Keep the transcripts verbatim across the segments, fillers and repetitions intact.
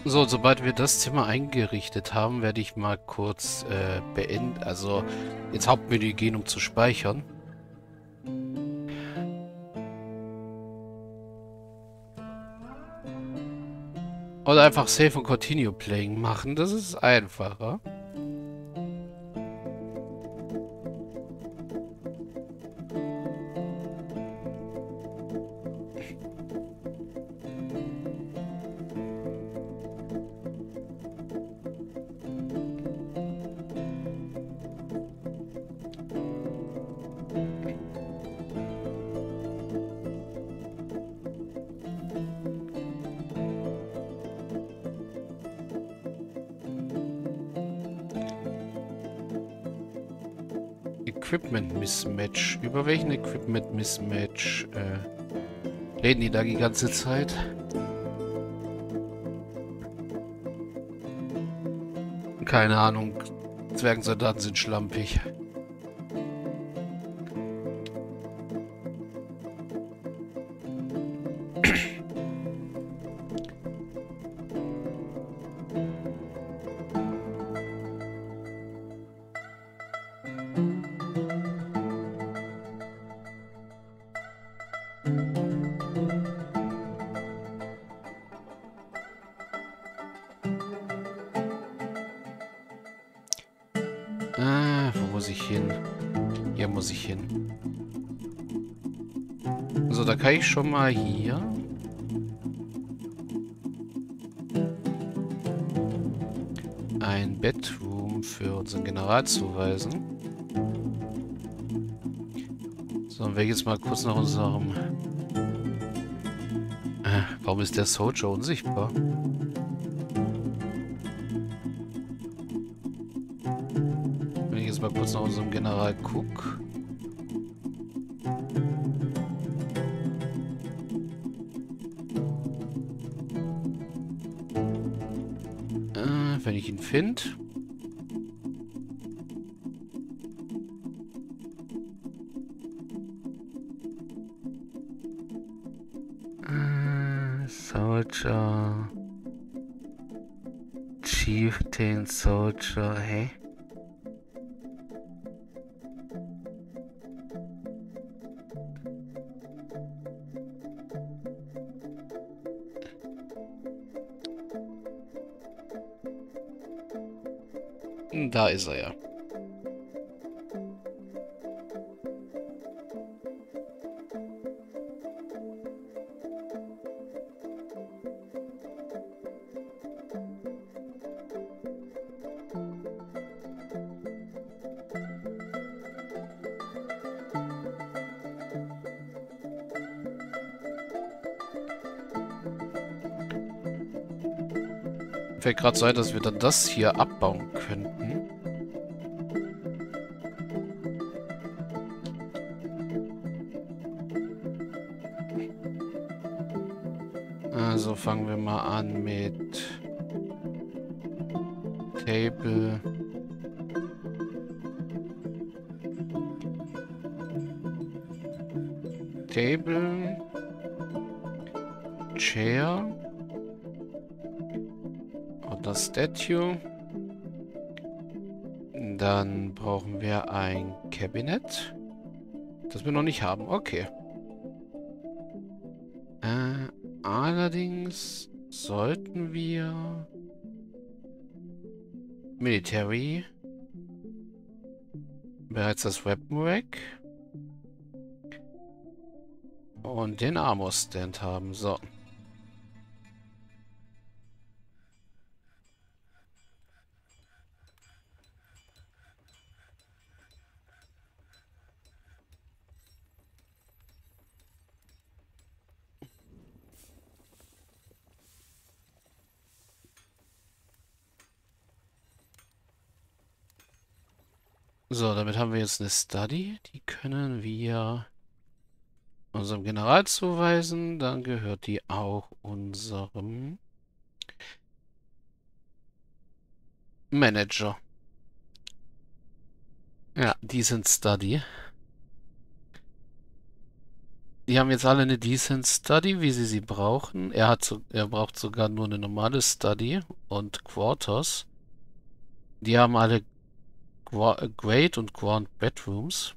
So, sobald wir das Zimmer eingerichtet haben, werde ich mal kurz äh, beenden, also ins Hauptmenü gehen, um zu speichern. Oder einfach Save und Continue Playing machen, das ist einfacher. Equipment Mismatch. Über welchen Equipment Mismatch äh, reden die da die ganze Zeit? Keine Ahnung. Zwergensoldaten sind schlampig. Ah, wo muss ich hin? Hier muss ich hin. So, da kann ich schon mal hier. Ein Bedroom für unseren General zuweisen. So, und wir jetzt mal kurz nach unserem... Äh, warum ist der Soldier unsichtbar? Wenn ich jetzt mal kurz nach unserem General gucke. Äh, wenn ich ihn finde. Äh, Soldier. Chieftain Soldier, hä? Da ist er ja. Fällt gerade so ein, dass wir dann das hier abbauen könnten. Also fangen wir mal an mit Table. Table. Chair. Oder Statue. Dann brauchen wir ein Cabinet. Das wir noch nicht haben. Okay. Äh, allerdings sollten wir Military bereits das Weapon Rack und den Armor Stand haben. So. So, damit haben wir jetzt eine Study. Die können wir unserem General zuweisen. Dann gehört die auch unserem Manager. Ja, die sind Study. Die haben jetzt alle eine Decent Study, wie sie sie brauchen. Er hat so, er braucht sogar nur eine normale Study und Quarters. Die haben alle Gua- Great und Grand Bedrooms.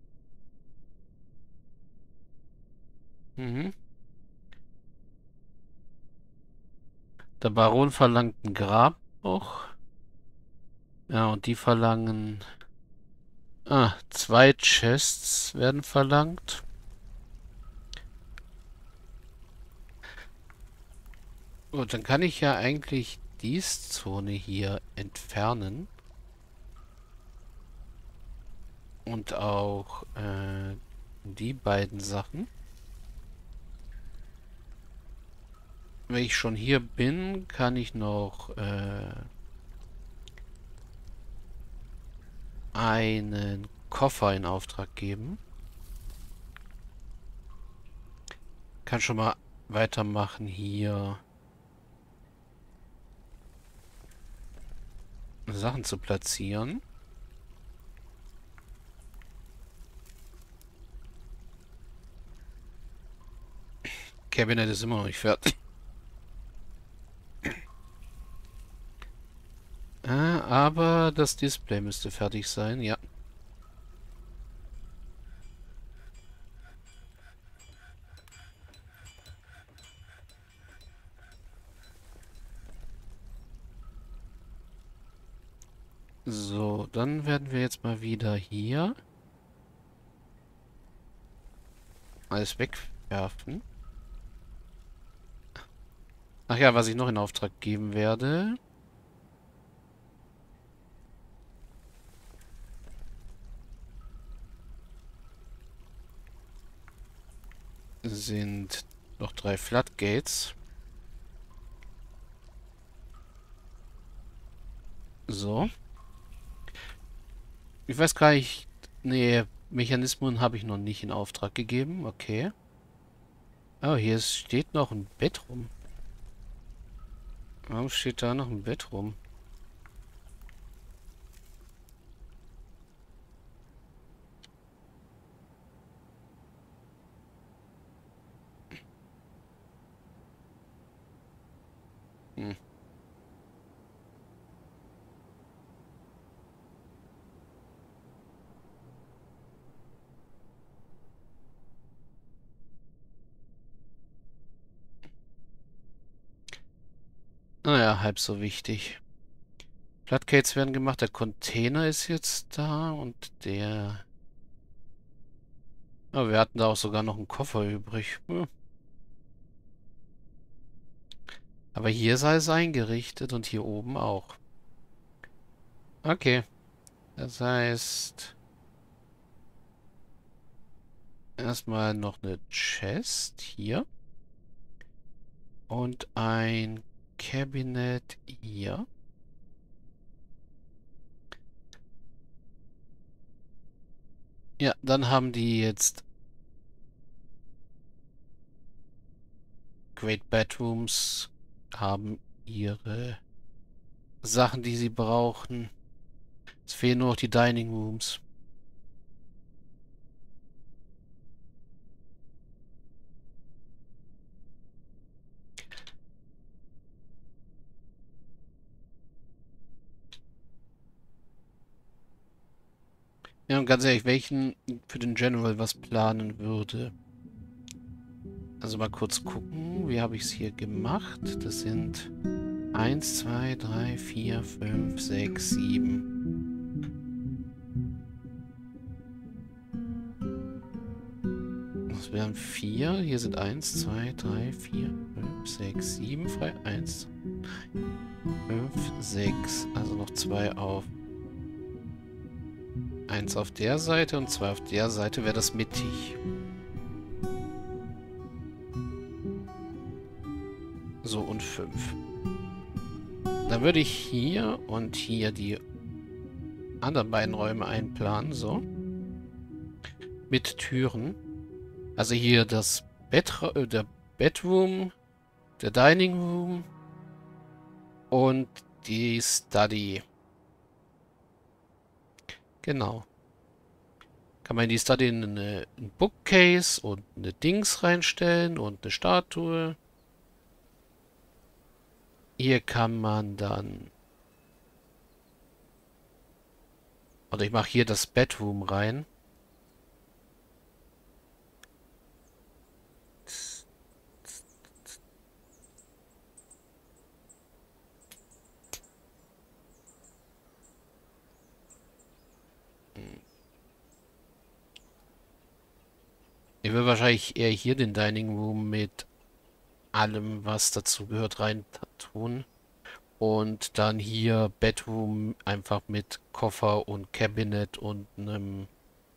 Mhm. Der Baron verlangt ein Grab auch. Ja, und die verlangen... Ah, zwei Chests werden verlangt. Gut, dann kann ich ja eigentlich die Zone hier entfernen. Und auch äh, die beiden Sachen. Wenn ich schon hier bin, kann ich noch äh, einen Koffer in Auftrag geben. Kann schon mal weitermachen hier Sachen zu platzieren. Cabinet ist immer noch nicht fertig. Ah, aber das Display müsste fertig sein, ja. So, dann werden wir jetzt mal wieder hier alles wegwerfen. Ach ja, was ich noch in Auftrag geben werde, sind noch drei Floodgates. So. Ich weiß gar nicht. Nee, Mechanismen habe ich noch nicht in Auftrag gegeben. Okay. Oh, hier ist, steht noch ein Bett rum. Warum steht da noch ein Bett rum? Hm. Naja, halb so wichtig. Floodgates werden gemacht. Der Container ist jetzt da und der... Oh, wir hatten da auch sogar noch einen Koffer übrig. Hm. Aber hier sei es eingerichtet und hier oben auch. Okay. Das heißt... Erstmal noch eine Chest hier. Und ein Cabinet hier. Ja, dann haben die jetzt Great Bedrooms, haben ihre Sachen, die sie brauchen. Es fehlen nur noch die Dining Rooms. Ja, und ganz ehrlich, welchen für den General was planen würde. Also mal kurz gucken. Wie habe ich es hier gemacht? Das sind eins, zwei, drei, vier, fünf, sechs, sieben. Das wären vier. Hier sind eins, zwei, drei, vier, fünf, sechs, sieben frei. eins, fünf, sechs. Also noch zwei auf. Eins auf der Seite und zwei auf der Seite wäre das mittig. So, und fünf. Dann würde ich hier und hier die anderen beiden Räume einplanen, so. Mit Türen. Also hier das Bett, äh, der Bedroom, der Dining Room und die Study. Genau. Kann man in die Study eine, ein Bookcase und eine Dings reinstellen und eine Statue. Hier kann man dann... Oder ich mache hier das Bedroom rein. Ich will wahrscheinlich eher hier den Dining Room mit allem, was dazu gehört, rein tun. Und dann hier Bedroom einfach mit Koffer und Cabinet und einem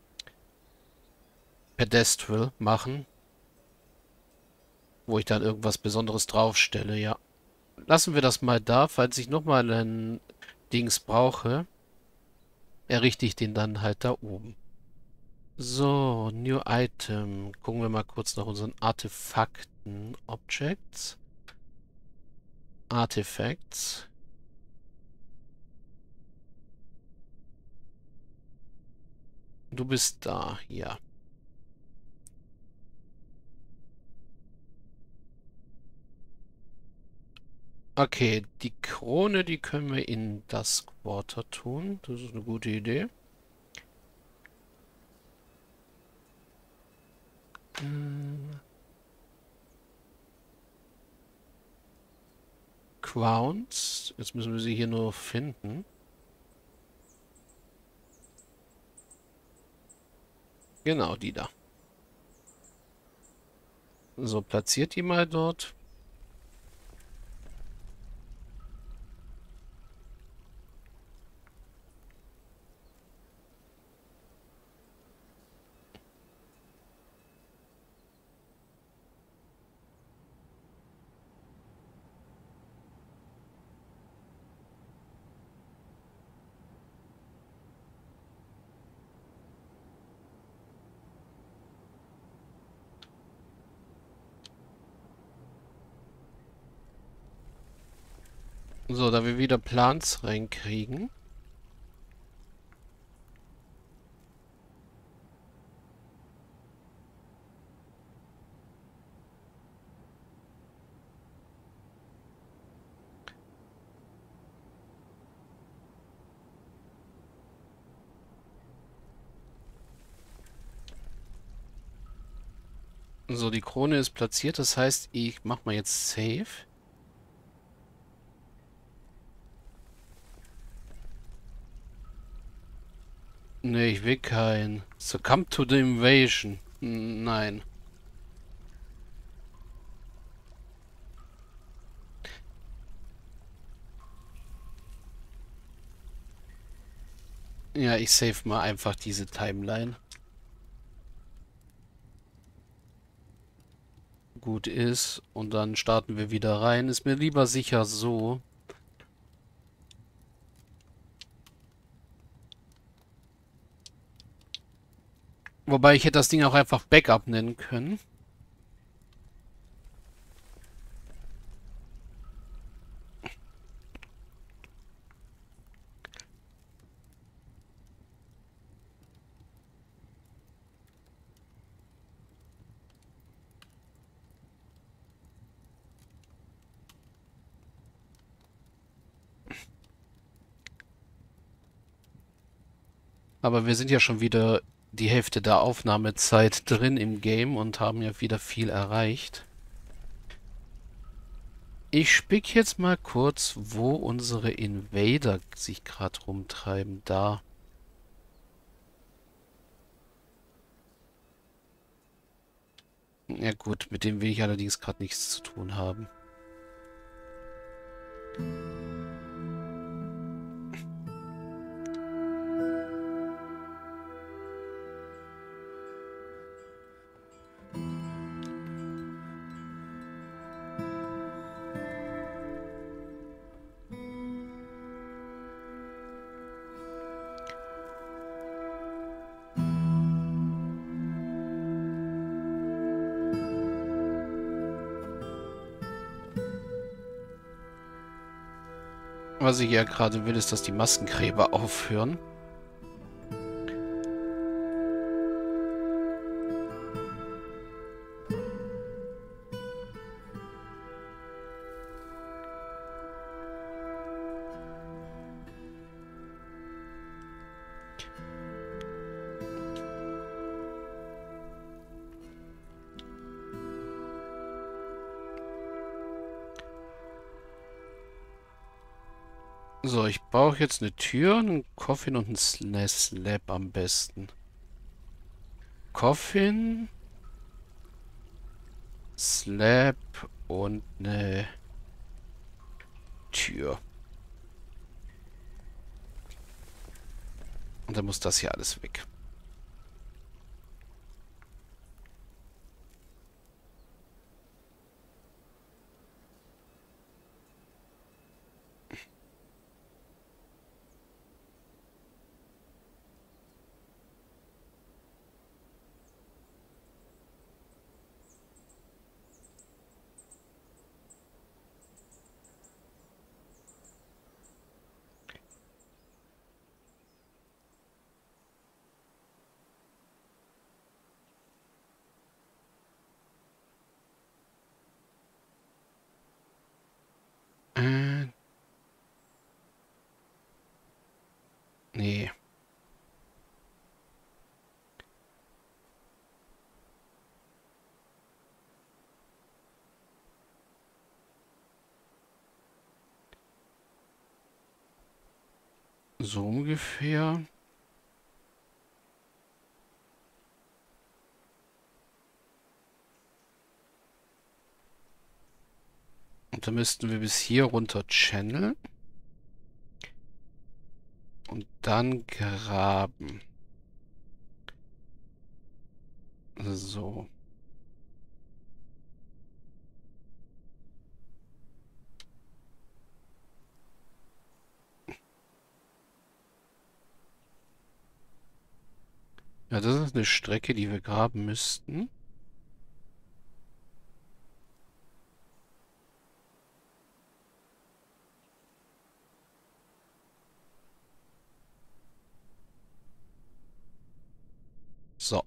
Pedestal machen. Wo ich dann irgendwas Besonderes draufstelle, ja. Lassen wir das mal da. Falls ich nochmal ein Dings brauche, errichte ich den dann halt da oben. So, New Item. Gucken wir mal kurz nach unseren Artefakten. Objects. Artifacts. Du bist da, ja. Okay, die Krone, die können wir in das Quarter tun. Das ist eine gute Idee. Hm. Crowns. Jetzt müssen wir sie hier nur finden. Genau, die da. So, platziert die mal dort. So, da wir wieder Plans reinkriegen. So, die Krone ist platziert. Das heißt, ich mach mal jetzt Save. Nee, ich will kein. Succumb to the Invasion. N- Nein. Ja, ich save mal einfach diese Timeline. Gut ist. Und dann starten wir wieder rein. Ist mir lieber sicher so. Wobei ich hätte das Ding auch einfach Backup nennen können. Aber wir sind ja schon wieder die Hälfte der Aufnahmezeit drin im Game und haben ja wieder viel erreicht. Ich spick jetzt mal kurz, wo unsere Invader sich gerade rumtreiben. Da. Ja gut, mit dem will ich allerdings gerade nichts zu tun haben. Was ich ja gerade will, ist, dass die Massengräber aufhören. So, ich brauche jetzt eine Tür, einen Coffin und einen Sl- eine Slab am besten. Coffin, Slab und eine Tür. Und dann muss das hier alles weg. Äh, nee. So ungefähr. Und dann müssten wir bis hier runter channeln. Und dann graben. So. Ja, das ist eine Strecke, die wir graben müssten. So.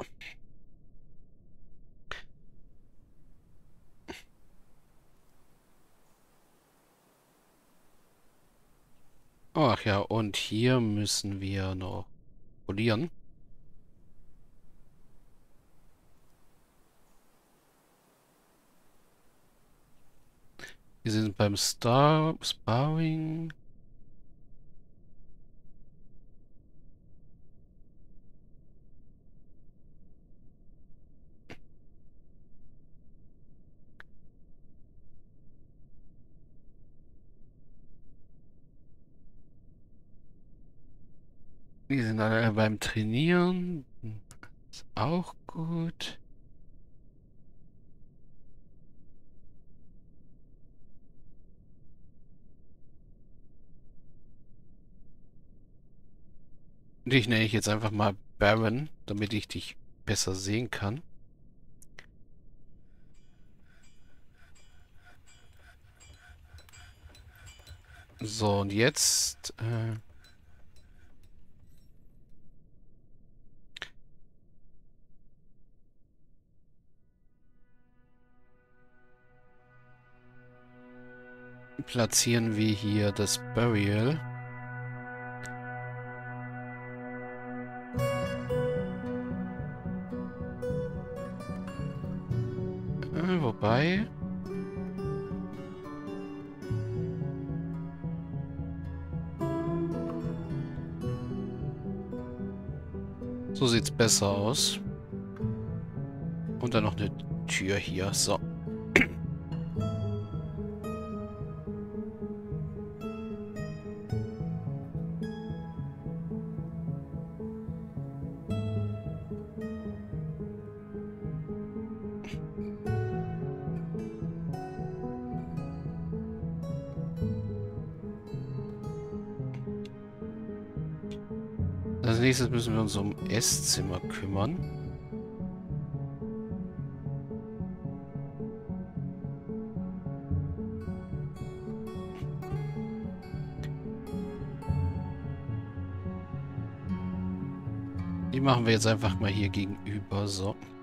Ach ja, und hier müssen wir noch polieren. Wir sind beim Star Sparring. Die sind alle beim Trainieren. Ist auch gut. Dich nenne ich jetzt einfach mal Baron, damit ich dich besser sehen kann. So, und jetzt äh, platzieren wir hier das Burial. Äh, wobei... So sieht's besser aus. Und dann noch eine Tür hier. So. Als nächstes müssen wir uns um Esszimmer kümmern. Die machen wir jetzt einfach mal hier gegenüber. So.